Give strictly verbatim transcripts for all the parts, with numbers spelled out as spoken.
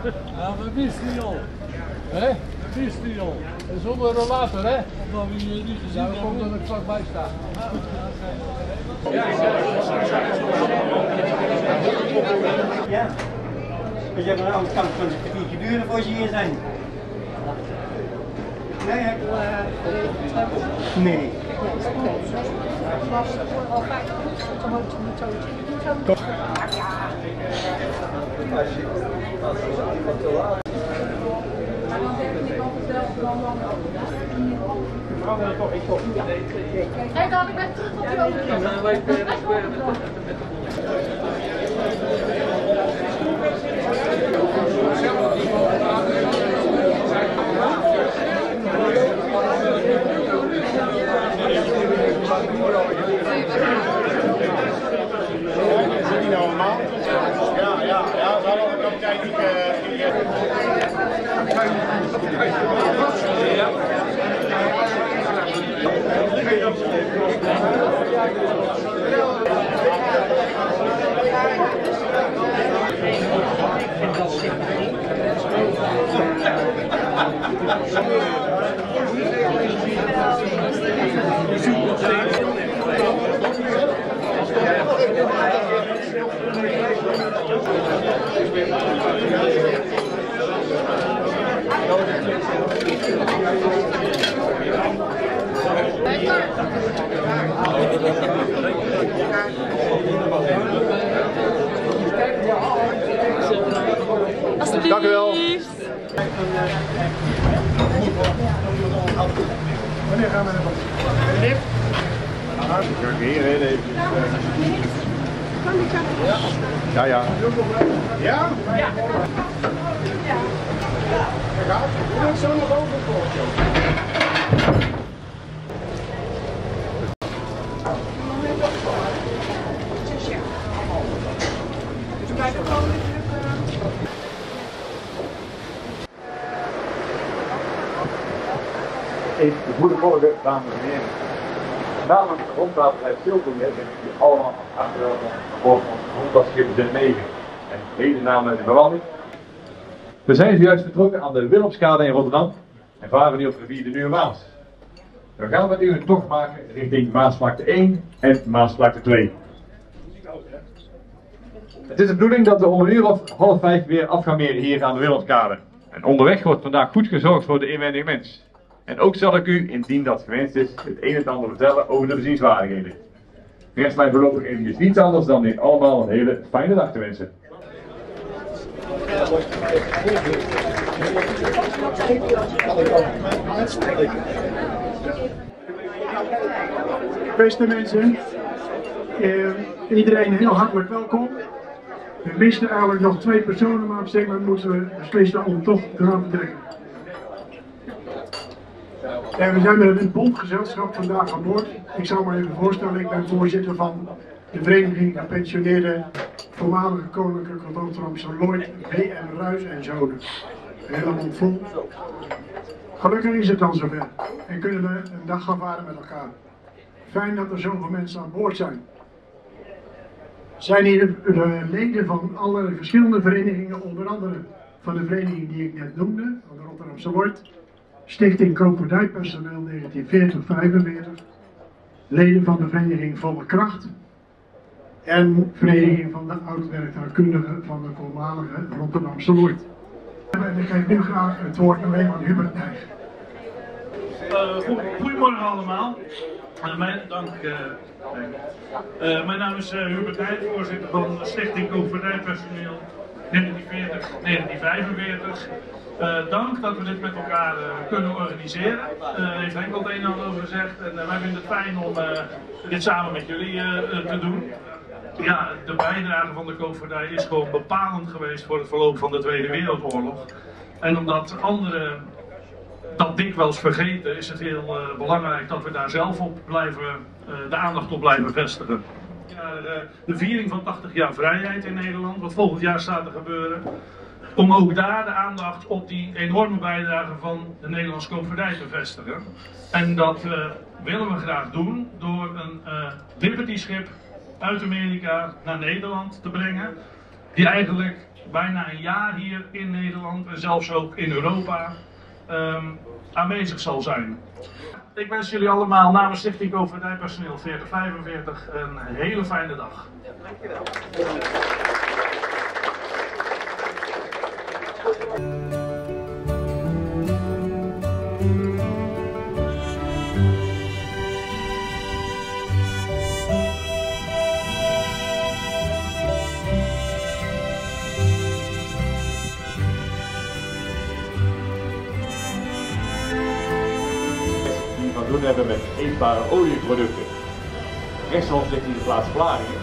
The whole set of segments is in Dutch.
Ja, we wisten niet al. Hè? We wisten niet al. En zonder een water, hè? Omdat we je niet gezien hebben. Ja, komt er vlakbij staan. Ja. Dus je hebt een andere kant van de vier geduren voor ze hier zijn. Nee, heb je... Nee. Hey, dan ik ben terug op je Ja, ja, ja, we hadden ook tijd niet. Dank u wel. Wanneer gaan we naar de Kijk hier, hè, even. Ja, ja. Ja? Ja. Kijk uit, hoe moet zo naar boven komen? Even de goede morgen, dames en heren. Namens de grondwaterheid Zilvermeer ben ik jullie allemaal hartelijk welkom aan boord van het grondwaterschip Z negen en mede namens de bemanning. We zijn zojuist vertrokken aan de Willemskade in Rotterdam en varen nu op rivier de Nieuwe Maas. We gaan met u een tocht maken richting Maasvlakte één en Maasvlakte twee. Het is de bedoeling dat we om een uur of half vijf weer af gaan meren hier aan de Willemskade. En onderweg wordt vandaag goed gezorgd voor de inwendige mens. En ook zal ik u, indien dat gewenst is, het een en ander vertellen over de bezienswaardigheden. Rest mij voorlopig eventjes niets anders dan u allemaal een hele fijne dag te wensen. Beste mensen, eh, iedereen heel hartelijk welkom. We misten eigenlijk nog twee personen, maar op zich moeten we beslissen om toch te gaan vertrekken. En we zijn met een bondgezelschap vandaag aan boord. Ik zal me even voorstellen, ik ben voorzitter van de Vereniging Gepensioneerde Voormalige Koninklijke Rotterdamse Lloyd, B M Ruijs en Zonen. Helemaal vol. Gelukkig is het dan zover en kunnen we een dag gaan varen met elkaar. Fijn dat er zoveel mensen aan boord zijn. Zijn hier de leden van allerlei verschillende verenigingen, onder andere van de vereniging die ik net noemde, van de Rotterdamse Lloyd, Stichting Koopvaardijpersoneel negentien veertig tot vijfenveertig, leden van de vereniging Volle Kracht en vereniging van de oud-werktuigkundigen van de voormalige Rotterdamse Lloyd. En ik geef nu graag het woord nog even aan Hubert Nijs. Uh, goedemorgen allemaal. Uh, mijn, dank, uh, uh, mijn naam is uh, Hubert Nijs, voorzitter van de Stichting Koopvaardijpersoneel negentien veertig tot negentien vijfenveertig. Uh, dank dat we dit met elkaar uh, kunnen organiseren. Uh, heeft Henk al het een en ander over gezegd. En uh, wij vinden het fijn om uh, dit samen met jullie uh, te doen. Ja, de bijdrage van de koopvaardij is gewoon bepalend geweest voor het verloop van de Tweede Wereldoorlog. En omdat anderen dat dikwijls vergeten, is het heel uh, belangrijk dat we daar zelf op blijven, uh, de aandacht op blijven vestigen. Ja, uh, de viering van tachtig jaar vrijheid in Nederland, wat volgend jaar staat te gebeuren. Om ook daar de aandacht op die enorme bijdrage van de Nederlandse koopvaardij te vestigen. En dat uh, willen we graag doen door een uh, Liberty schip uit Amerika naar Nederland te brengen. Die eigenlijk bijna een jaar hier in Nederland en zelfs ook in Europa um, aanwezig zal zijn. Ik wens jullie allemaal namens Stichting Koopvaardijpersoneel veertig vijfenveertig een hele fijne dag. Dankjewel. Doen hebben met eetbare olieproducten. Rechts van ons ligt hier de plaats Vlaardingen.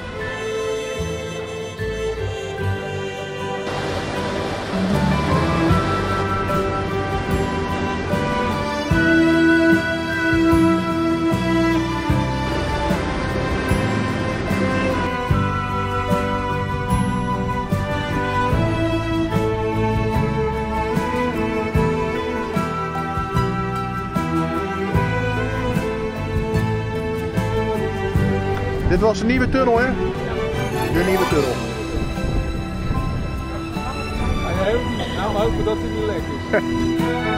Dit was een nieuwe tunnel, hè? De nieuwe tunnel. Nou, we hopen dat hij niet lek is.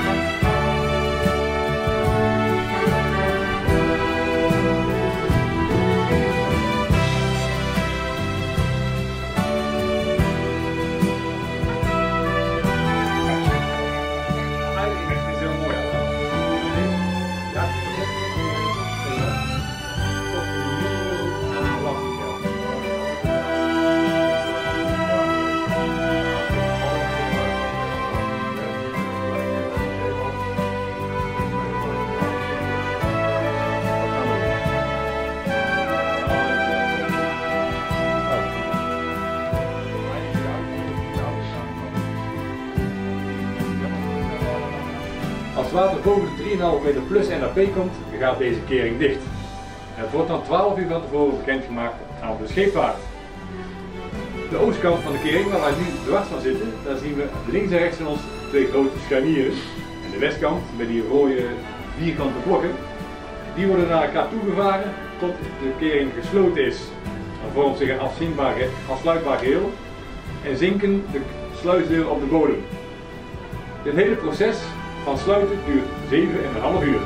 Als het water boven de drie komma vijf meter plus N A P komt, dan gaat deze kering dicht. En het wordt dan twaalf uur van tevoren bekendgemaakt aan de scheepvaart. De oostkant van de kering, waar wij nu dwars van zitten, daar zien we links en rechts van ons twee grote scharnieren. En de westkant, met die rode vierkante blokken, die worden naar elkaar toegevaren tot de kering gesloten is. Dan vormt zich een afzienbaar, afsluitbaar geheel en zinken de sluisdeuren op de bodem. Dit hele proces van sluiten duurt zeven en een half uur.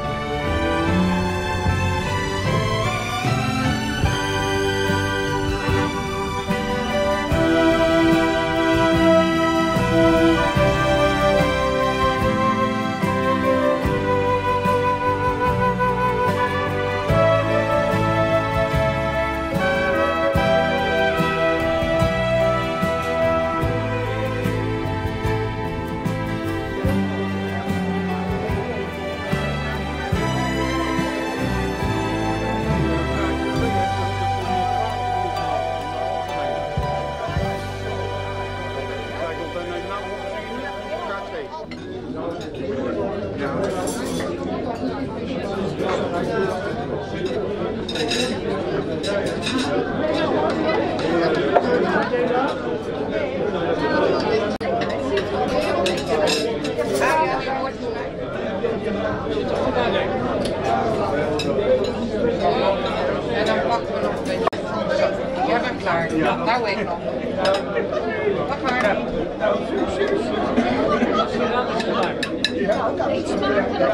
En dan pakken we nog een beetje. Jij bent klaar. Ja. Nou weet ik nog. Pak maar. Iets smakelijk.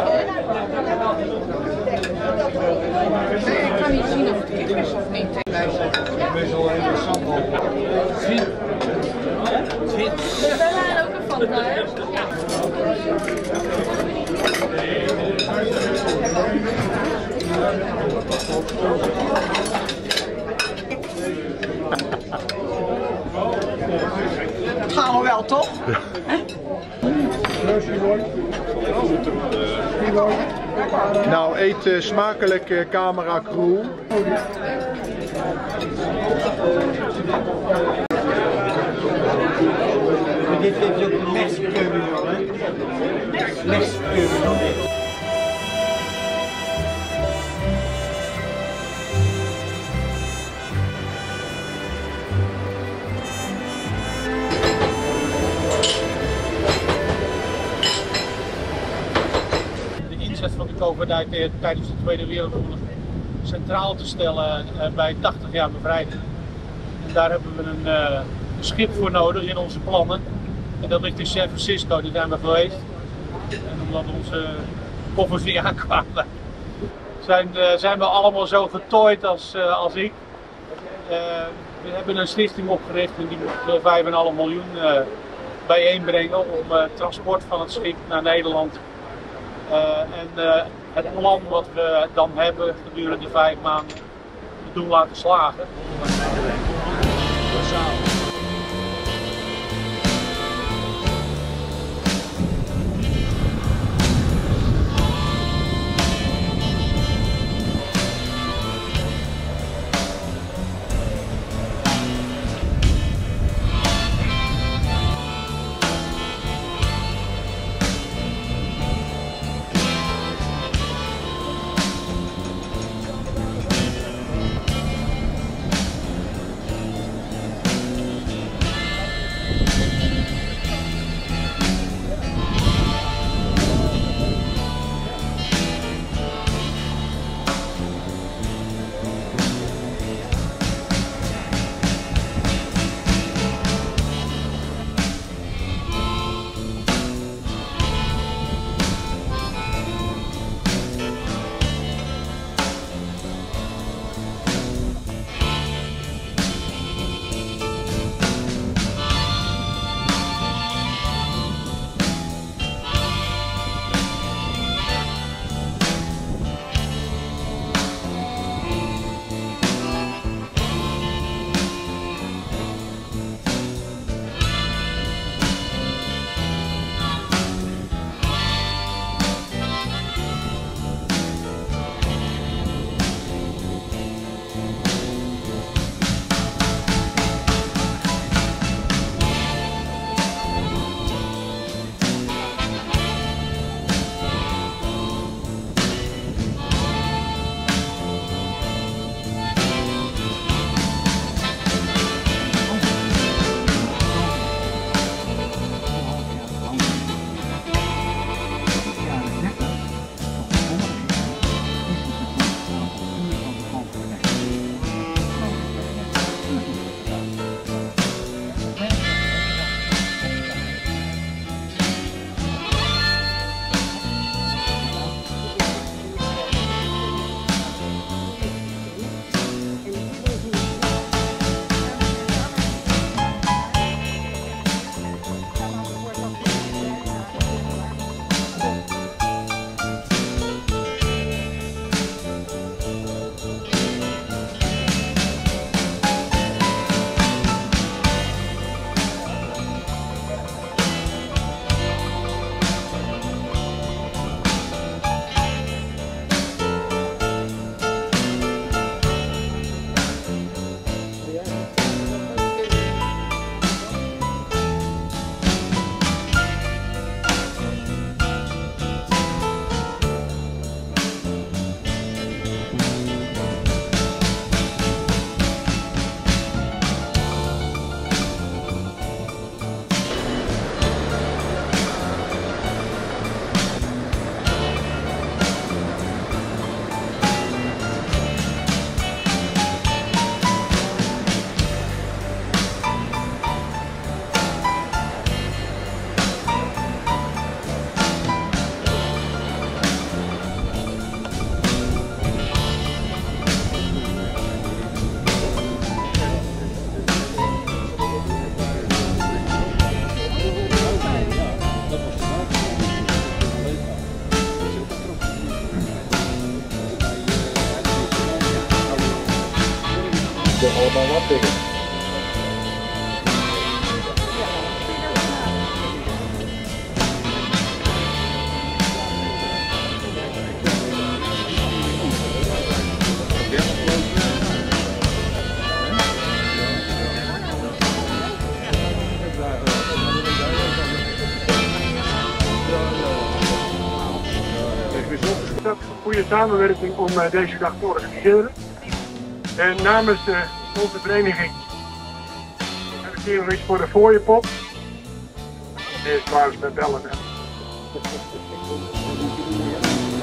Nee, ik kan niet zien of het kip is of niet. Dat is wel interessant. Zwit. Zwit. We waren ook een Fanta, hè? Ja. Dat gaan we wel, toch? Nou, eet uh, smakelijk uh, camera crew. Dit is ook een meskeuvel, hè? Meskeuvel dit. Van de koopvaardij tijdens de Tweede Wereldoorlog centraal te stellen bij tachtig jaar bevrijding. En daar hebben we een uh, schip voor nodig in onze plannen. En dat ligt in San Francisco, daar zijn we geweest. En omdat onze koffers niet aankwamen, zijn, uh, zijn we allemaal zo getooid als, uh, als ik. Uh, we hebben een stichting opgericht en die moet vijf komma vijf miljoen uh, bijeenbrengen om uh, transport van het schip naar Nederland. Uh, en uh, het plan wat we dan hebben gedurende vijf maanden te doen laten slagen. allemaal wat tegen. Goede samenwerking om uh, deze dag te organiseren. En namens uh, onze vereniging hebben we iets voor de fooiepop. Eerst maar eens met bellen.